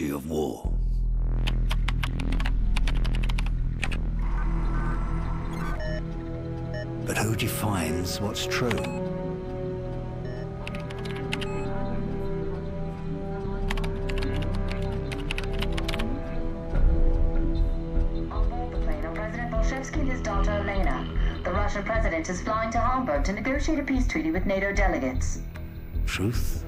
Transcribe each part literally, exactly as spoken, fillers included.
reality of war. But who defines what's true? And his daughter Elena. The Russian president is flying to Hamburg to negotiate a peace treaty with NATO delegates. Truth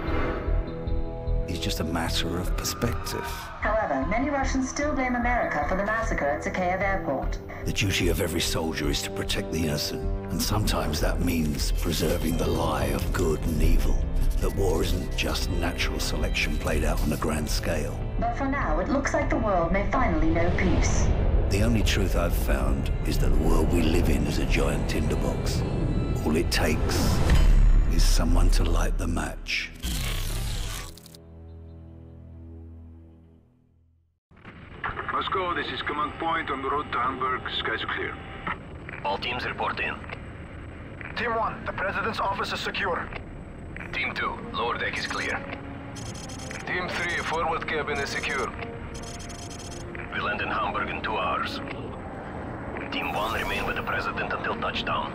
is just a matter of perspective. However, many Russians still blame America for the massacre at Zakhaev Airport. The duty of every soldier is to protect the innocent, and sometimes that means preserving the lie of good and evil. That war isn't just natural selection played out on a grand scale. But for now, it looks like the world may finally know peace. The only truth I've found is that the world we live in is a giant tinderbox. All it takes is someone to light the match. Moscow, this is command point on the road to Hamburg. Skies are clear. All teams report in. Team one, the President's office is secure. Team two, lower deck is clear. Team three, forward cabin is secure. We land in Hamburg in two hours. Team one remain with the President until touchdown.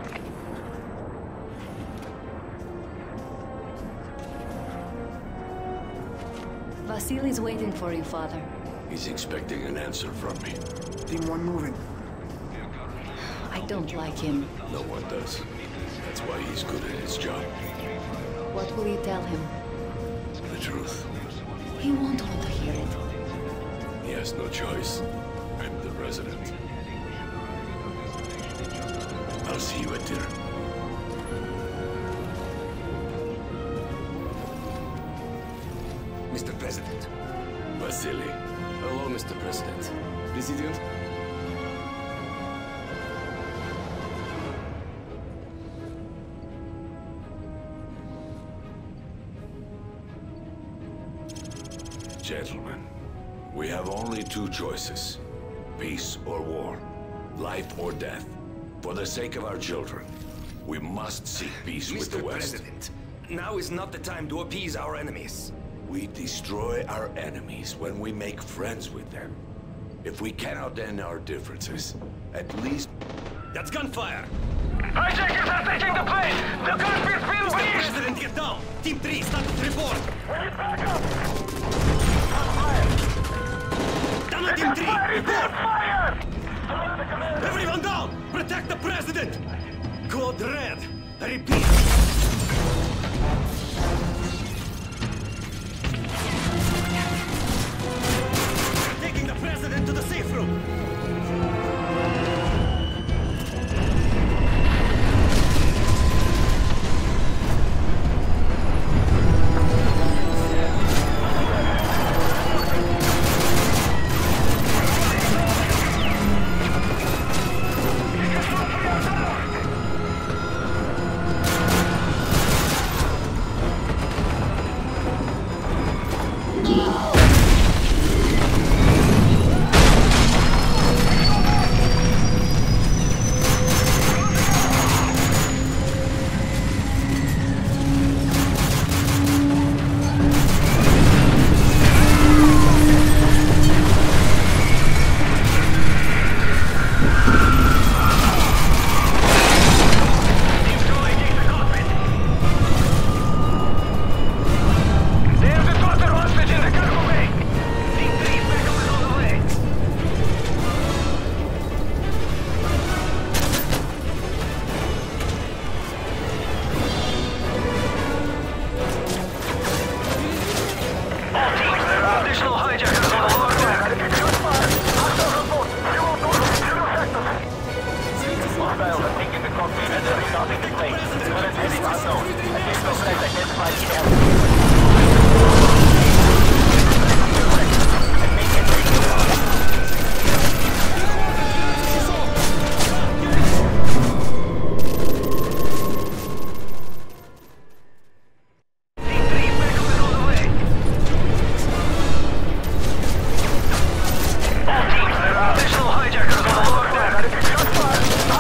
Vasily's waiting for you, Father. He's expecting an answer from me. Team one moving. I don't like him. No one does. That's why he's good at his job. What will you tell him? The truth. He won't want to hear it. He has no choice. I'm the President. I'll see you at dinner. Mister President. Vasily. Hello, Mister President. President? Gentlemen, we have only two choices. Peace or war. Life or death. For the sake of our children, we must seek peace with the West. Mister President, now is not the time to appease our enemies. We destroy our enemies when we make friends with them. If we cannot end our differences, at least... That's gunfire! Hijackers are taking the plane! The cockpit's been Mister breached! President, get down! Team three, status report! We need backup! Down on Team three, Fire! report! Fire! Everyone down! Protect the President! Code red! I repeat! Taking the President to the safe room!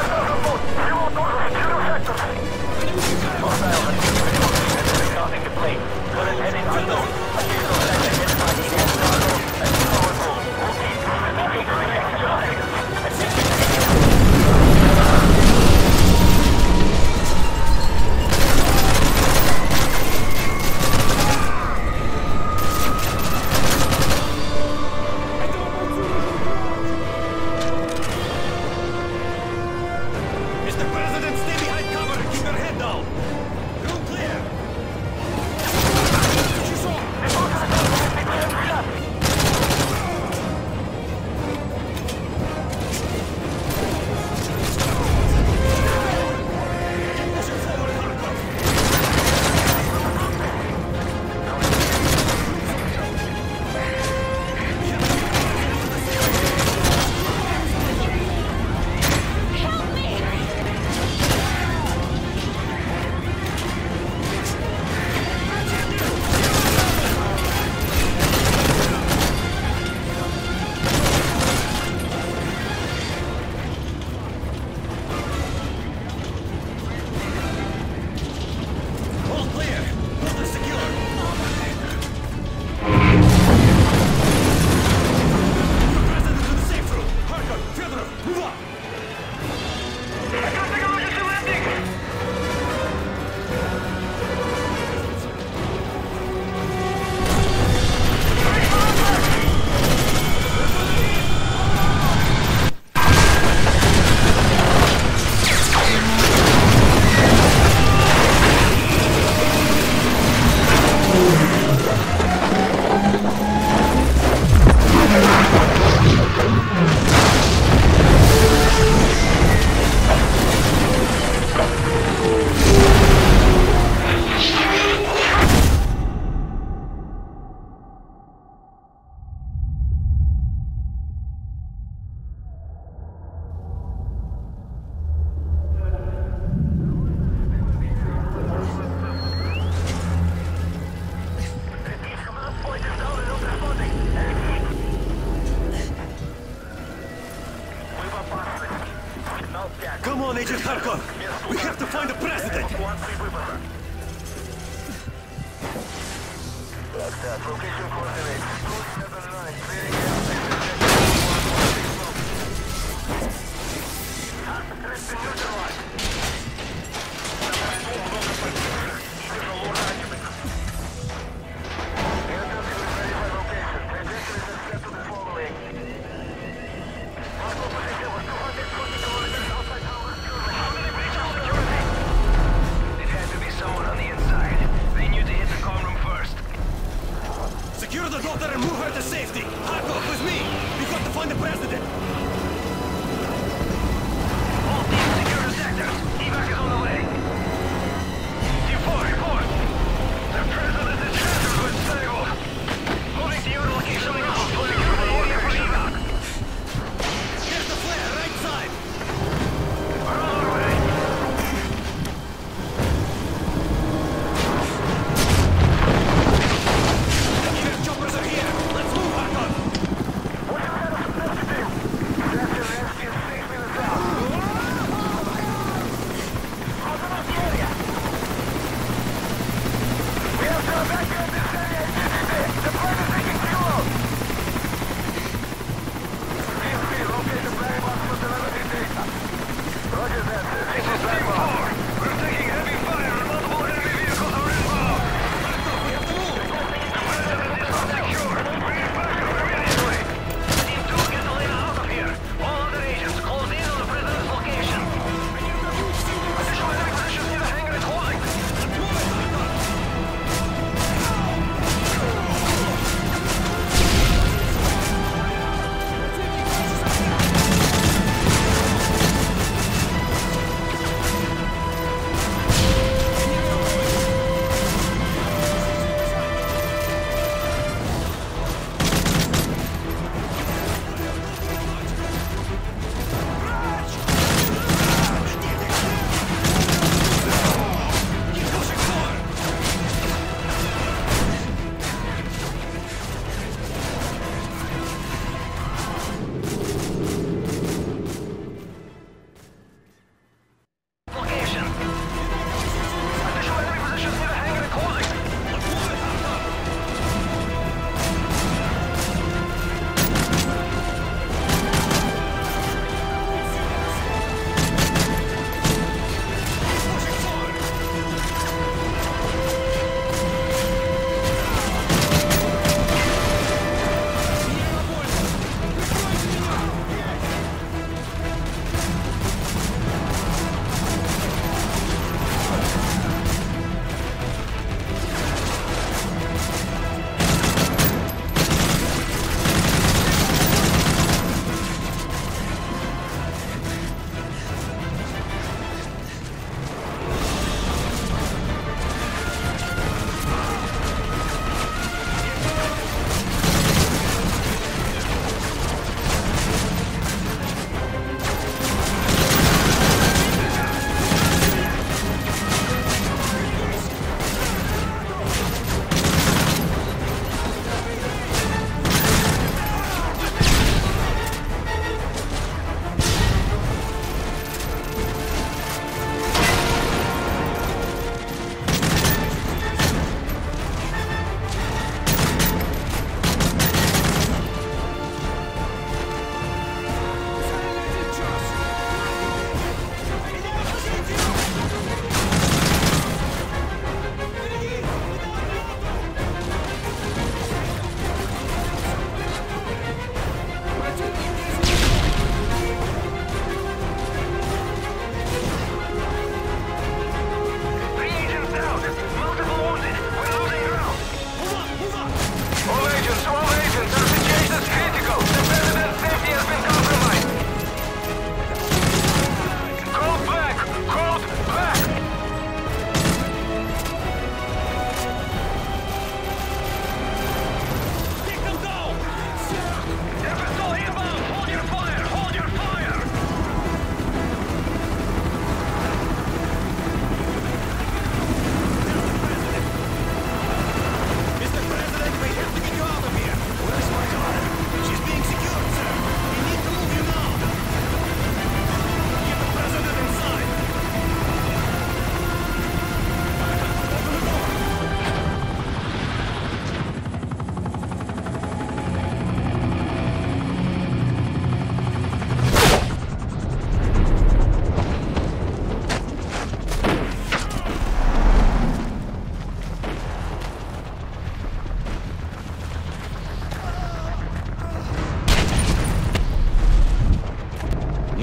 Starting to play. Come on, Agent Kharkov! We have to find the president! Location coordinates two seven nine, clearing Secure the daughter and move her to safety! Kharkov, with me! We've got to find the president! all teams secure the sectors. Evac is on the way. Team four, report. The president is shattered with Sego. Moving to your location now. Secure the area for evac. Here's the flare, right side! We're on our way. Choppers are here! Let's move, Kharkov!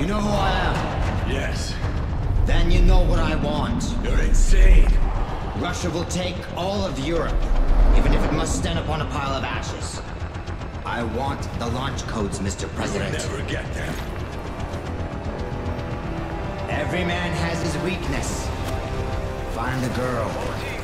You know who I am? Yes. Then you know what I want. You're insane. Russia will take all of Europe, even if it must stand upon a pile of ashes. I want the launch codes, Mister President. You'll never get them. Every man has his weakness. Find the girl.